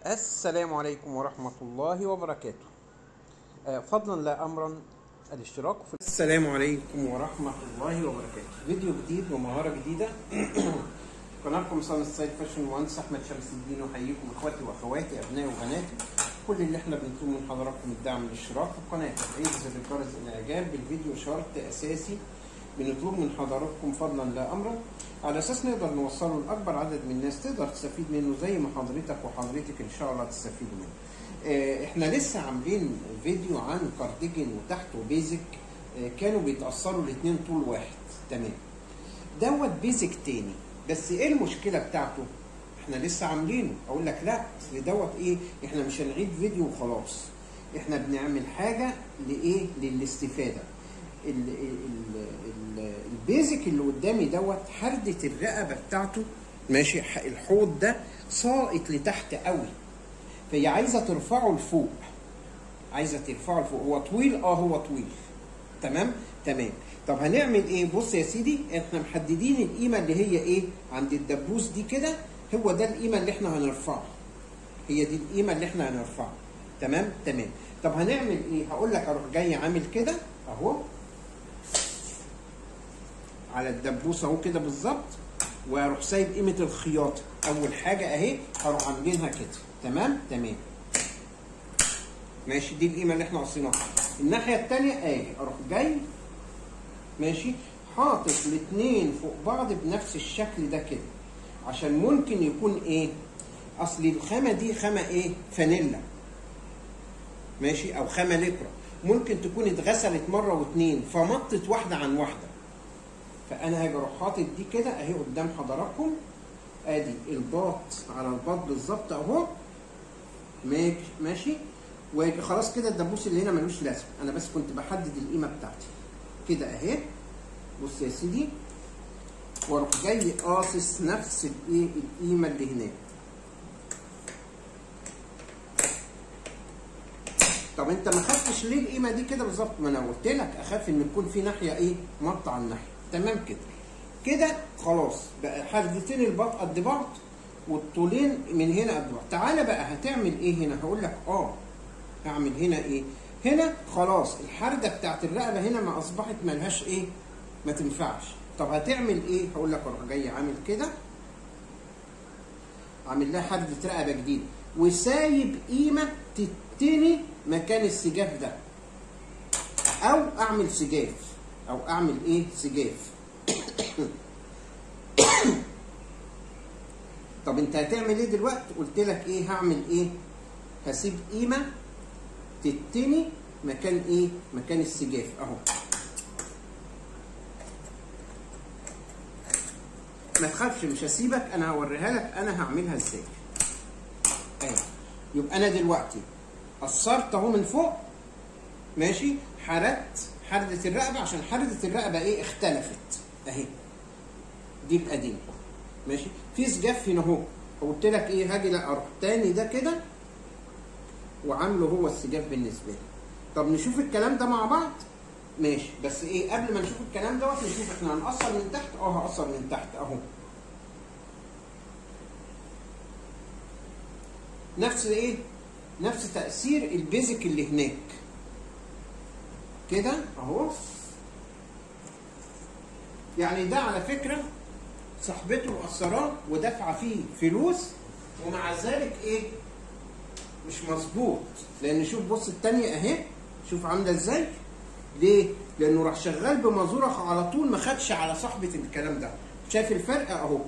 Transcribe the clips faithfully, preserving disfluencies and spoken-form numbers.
السلام عليكم ورحمة الله وبركاته. آه، فضلا لا أمرا الاشتراك في السلام عليكم ورحمة الله وبركاته. فيديو جديد ومهارة جديدة. قناتكم صالح السيد فاشن مهندس أحمد شمس الدين، وحييكم إخواتي وأخواتي أبنائي وبناتي. كل اللي احنا بنطلبه من حضراتكم الدعم الاشتراك في القناة، تفعيل زر الجرس، الإعجاب بالفيديو شرط أساسي بنطلب من حضراتكم فضلا لا أمرا، على اساس نقدر نوصله لاكبر عدد من الناس تقدر تستفيد منه زي ما حضرتك وحضرتك ان شاء الله تستفيدوا منه. اه احنا لسه عاملين فيديو عن كارديجن وتحته بيزك، اه كانوا بيتاثروا الاثنين طول واحد، تمام. دوت بيزك تاني، بس ايه المشكله بتاعته؟ احنا لسه عاملينه. اقول لك لا، اصل دوت ايه، احنا مش هنعيد فيديو وخلاص، احنا بنعمل حاجه لايه؟ للاستفاده. ال ال ال البيزك اللي قدامي دوت حردة الرقبة بتاعته، ماشي، الحوض ده ساقط لتحت قوي، فهي عايزة ترفعه لفوق، عايزة ترفعه لفوق. هو طويل، اه هو طويل، تمام تمام. طب هنعمل ايه؟ بص يا سيدي، احنا محددين القيمة اللي هي ايه عند الدبوس دي كده، هو ده القيمة اللي احنا هنرفعها، هي دي القيمة اللي احنا هنرفعها، تمام تمام. طب هنعمل ايه؟ هقول لك اروح جاي عامل كده اهو على الدبوس اهو كده بالظبط، واروح سايب قيمه الخياطه. اول حاجه اهي هروح عاملينها كده، تمام تمام ماشي. دي القيمه اللي احنا قصيناها. الناحيه الثانيه اهي اروح جاي ماشي حاطط الاثنين فوق بعض بنفس الشكل ده كده، عشان ممكن يكون ايه، اصل الخامه دي خامه ايه، فانيلا ماشي، او خامه ليكرا، ممكن تكون اتغسلت مره واثنين فمطت واحده عن واحده. فانا هاجي اروح حاطط دي كده اهي قدام حضراتكم، ادي الباط على الباط بالظبط اهو، ماشي. وخلاص كده الدبوس اللي هنا ملوش لازمه، انا بس كنت بحدد القيمه بتاعتي كده اهي. بص يا سيدي، واروح جاي قاصص نفس الايه القيمه اللي هناك. طب انت ما خدتش ليه القيمه دي كده بالظبط؟ ما انا قلت لك اخاف ان يكون في ناحيه ايه مط على الناحيه، تمام كده كده خلاص. بقى حردتين الباط قد بعض والطولين من هنا قد بعض. تعالى بقى هتعمل ايه هنا؟ هقول لك اه هعمل هنا ايه. هنا خلاص الحرده بتاعت الرقبه هنا ما اصبحت ملهاش ايه، ما تنفعش. طب هتعمل ايه؟ هقول لك اروح جاي عامل كده، عامل لها حرده رقبه جديده، وسايب قيمه تتني مكان السجاف ده، او اعمل سجاف، او اعمل ايه سجاف. طب انت هتعمل ايه دلوقتي؟ قلت لك ايه هعمل ايه، هسيب قيمه تتني مكان ايه، مكان السجاف اهو. ما تخافش مش هسيبك، انا هوريها لك انا هعملها ازاي. اهي يبقى انا دلوقتي قصرت اهو من فوق، ماشي، حردت حردة الرقبة عشان حردة الرقبة ايه اختلفت اهي، دي بقديم ماشي. في سجاف هنا اهو، قلت لك ايه هاجي لا اروح تاني ده كده وعامله هو السجاف بالنسبة لي. طب نشوف الكلام ده مع بعض، ماشي. بس ايه قبل ما نشوف الكلام دوت نشوف احنا هنقصر من تحت. اه هقصر من تحت اهو، نفس ايه، نفس تأثير البيزك اللي هناك كده اهو. يعني ده على فكرة صاحبته مقصراه ودافعة فيه فلوس، ومع ذلك ايه مش مظبوط. لان شوف بص التانية اهي، شوف عاملة ازاي. ليه؟ لانه راح شغال بمازورة على طول، ما خدش على صاحبة الكلام ده. شايف الفرق اهو،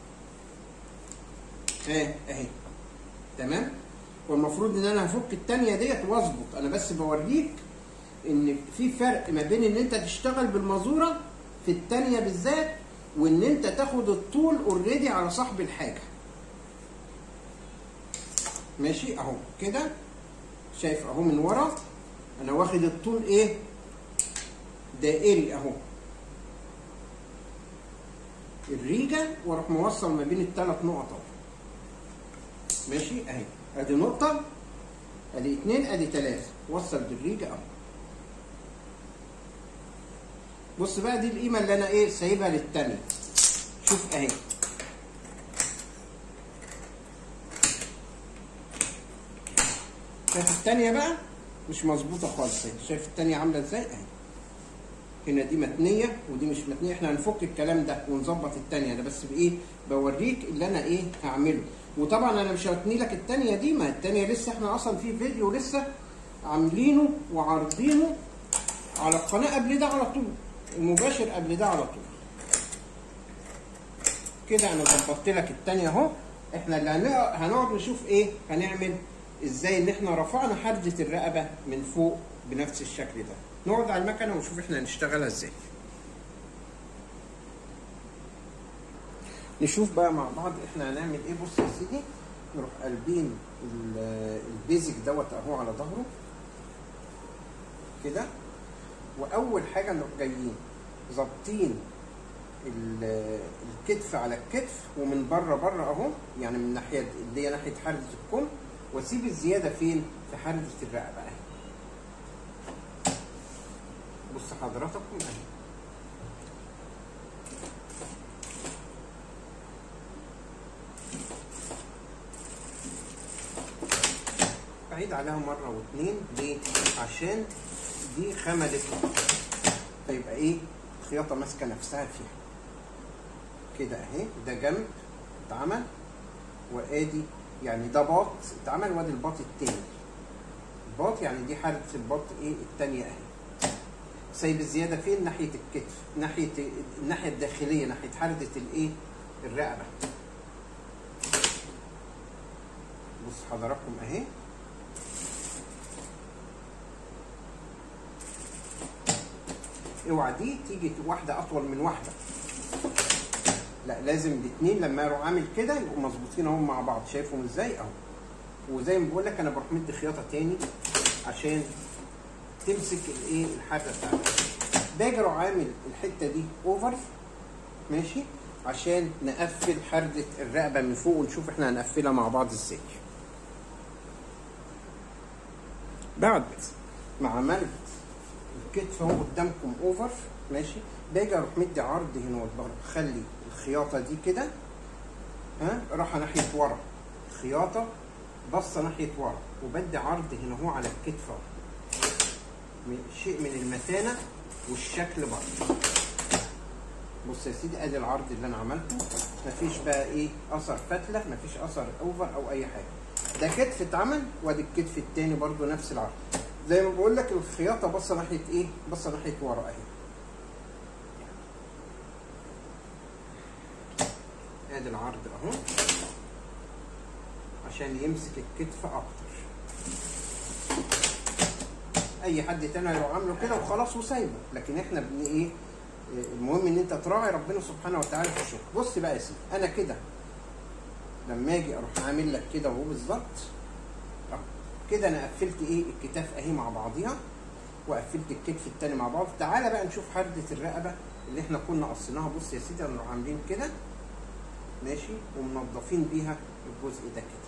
اهي اهي، تمام. والمفروض ان انا هفك التانية ديت واظبط، انا بس بوريك ان في فرق ما بين ان انت تشتغل بالمازورة في التانية بالذات، وان انت تاخد الطول اوريدي على صاحب الحاجة، ماشي اهو كده. شايف اهو من ورا انا واخد الطول ايه دائري اهو، الريجة، واروح موصل ما بين الثلاث نقط اهو، ماشي اهي. ادي نقطة، ادي اتنين، ادي تلاتة، وصل بالريجة اهو. بص بقى دي القيمة اللي انا ايه سايبها للتانية، شوف اهي شايف التانية بقى مش مظبوطة خالص اهي، شايف التانية عاملة ازاي اهي. هنا دي متنية ودي مش متنية، احنا هنفك الكلام ده ونظبط التانية ده، بس بايه؟ بوريك اللي انا ايه هعمله. وطبعا انا مش هتني لك التانية دي، ما التانية لسه احنا اصلا في فيديو لسه عاملينه وعارضينه على القناة قبل ده على طول، المباشر قبل ده على طول. كده انا ظبطت لك التانية اهو. احنا اللي هنقعد نشوف ايه هنعمل ازاي، ان احنا رفعنا حردة الرقبة من فوق بنفس الشكل ده. نقعد على المكنة ونشوف احنا هنشتغلها ازاي. نشوف بقى مع بعض احنا هنعمل ايه. بص يا سيدي، نروح قلبين البيزك دوت اهو على ظهره كده، واول حاجة نروح جايين ظابطين الكتف على الكتف، ومن بره بره اهو، يعني من الناحيه اللي هي ناحيه حرده الكم، واسيب الزياده فين؟ في حرده الرقبه اهي. بص حضراتكم اهي، بعيد عليها مره واتنين. ليه؟ عشان دي خملت فيبقى ايه؟ الخياطه ماسكه نفسها فيها كده اهي. ده جنب اتعمل، وادي يعني ده باط اتعمل، وادي الباط التاني. الباط يعني دي حاله الباط ايه التانيه اهي. سايب الزياده فين؟ ناحيه الكتف، ناحيه الناحيه الداخليه، ناحيه حرده الايه؟ الرقبه. بص حضراتكم اهي، اوعى دي تيجي واحده اطول من واحده، لا لازم الاثنين لما اروح عامل كده يبقوا مظبوطين اهم مع بعض. شايفهم ازاي اهو. وزي ما بقول لك انا بروح مدي خياطه تاني عشان تمسك الايه الحرده بتاعتك. باجي اروح عامل الحته دي اوفر ماشي، عشان نقفل حرده الرقبه من فوق، ونشوف احنا هنقفلها مع بعض ازاي. بعد ما عملت الكتف اهو قدامكم اوفر ماشي، باجي اروح مدي عرض هنا وبره، خلي الخياطه دي كده ها رايحه ناحيه ورا، الخياطه بصه ناحيه ورا، وبدي عرض هنا اهو على الكتف اهو، شيء من المتانه والشكل برضه. بص يا سيدي ادي العرض اللي انا عملته، مفيش بقى ايه اثر فتله، مفيش اثر اوفر او اي حاجه. ده كتف اتعمل، وادي الكتف التاني برضه نفس العرض. زي ما بقول لك الخياطه بصه ناحيه ايه؟ بصه ناحيه ورا اهي. ادي العرض اهو عشان يمسك الكتف اكتر. اي حد تاني هيروح عامله كده وخلاص وسايبه، لكن احنا بن ايه؟ المهم ان انت تراعي ربنا سبحانه وتعالى في الشغل. بص بقى يا سيدي، انا كده لما اجي اروح عامل لك كده وهو بالظبط اهو كده، انا قفلت ايه؟ الكتاف اهي مع بعضيها، وقفلت الكتف التاني مع بعض. تعالى بقى نشوف حردة الرقبه اللي احنا كنا قصيناها. بص يا سيدي، هنروح عاملين كده ماشي، ومنضفين بيها الجزء ده كده.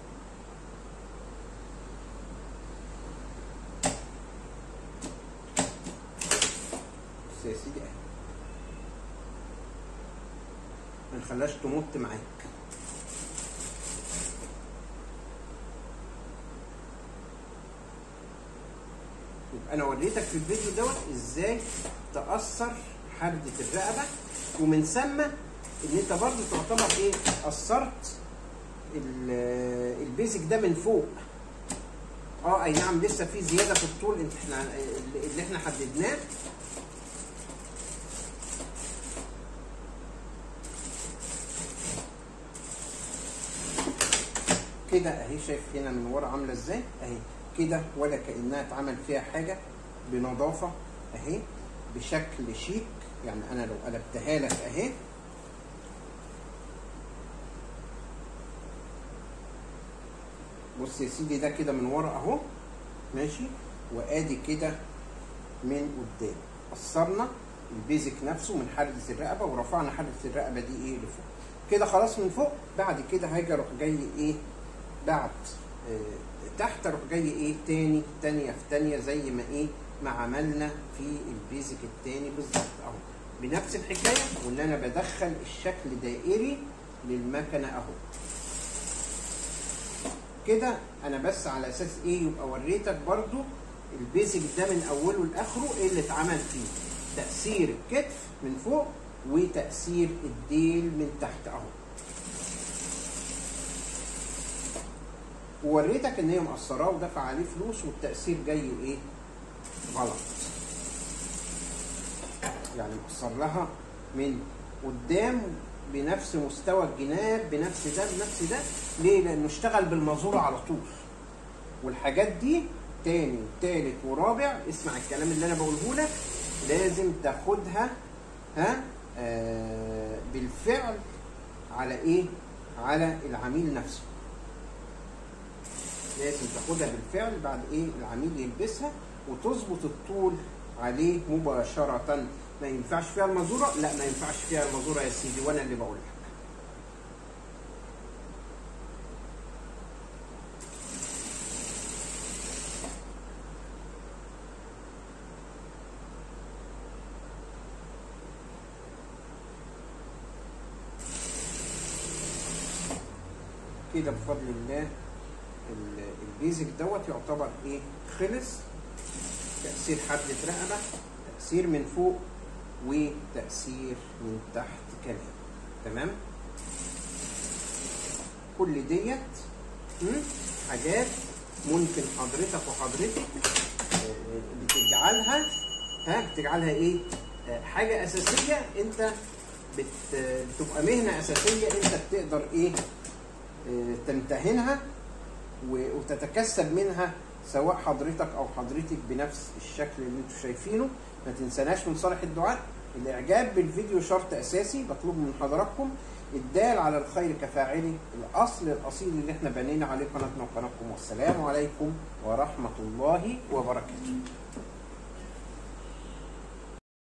بص يا سيدي اهي، ما نخليهاش تمط معاك. يبقى انا وريتك في الفيديو دوت ازاي تقصر حردة الرقبه، ومن ثم ان انت برضه تعتبر ايه؟ قصرت البيزك ده من فوق. اه اي نعم لسه في زياده في الطول احنا اللي احنا حددناه، كده اهي. شايف هنا من ورا عامله ازاي اهي كده، ولا كانها اتعمل فيها حاجه، بنظافه اهي، بشكل شيك. يعني انا لو قلبتها لك اهي، بص يا سيدي ده كده من ورا اهو ماشي، وادي كده من قدام. قصرنا البيزك نفسه من حردة الرقبه، ورفعنا حردة الرقبه دي ايه لفوق كده خلاص من فوق. بعد كده هاجي اروح جاي ايه بعد آه تحت، اروح جاي ايه تاني تانيه في تانيه، زي ما ايه ما عملنا في البيزك التاني بالظبط اهو، بنفس الحكايه. وان انا بدخل الشكل دائري للمكنه اهو كده انا بس على اساس ايه، يبقى وريتك برضو البيزك ده من اوله لاخره ايه اللي اتعمل فيه، تأثير الكتف من فوق وتأثير الديل من تحت اهو. ووريتك ان هي مقصراه ودفع عليه فلوس والتأثير جاي ايه؟ غلط. يعني مقصر لها من قدام بنفس مستوى الجناب بنفس ده بنفس ده. ليه؟ لانه اشتغل بالمازوره على طول. والحاجات دي تاني وتالت ورابع، اسمع الكلام اللي انا بقوله لك، لازم تاخدها ها آه بالفعل على ايه؟ على العميل نفسه. لازم تاخدها بالفعل بعد ايه؟ العميل يلبسها وتظبط الطول عليه مباشرة. ما ينفعش فيها المازورة؟ لا ما ينفعش فيها المازورة يا سيدي، وانا اللي بقول لك. كده بفضل الله البيزك دوت يعتبر ايه؟ خلص. تأثير حبلة رقبة، تأثير من فوق وتأثير من تحت كمان. تمام؟ كل ديت حاجات ممكن حضرتك وحضرتك بتجعلها ها بتجعلها ايه؟ حاجة أساسية. انت بتبقى مهنة أساسية انت بتقدر ايه؟ تمتهنها وتتكسب منها، سواء حضرتك او حضرتك بنفس الشكل اللي انتم شايفينه. ما تنسناش من صالح الدعاء الاعجاب بالفيديو، شرط اساسي بطلبه من حضراتكم. الدال على الخير كفاعله، الاصل الاصيل اللي احنا بنينا عليه قناتنا وقناتكم. والسلام عليكم ورحمه الله وبركاته.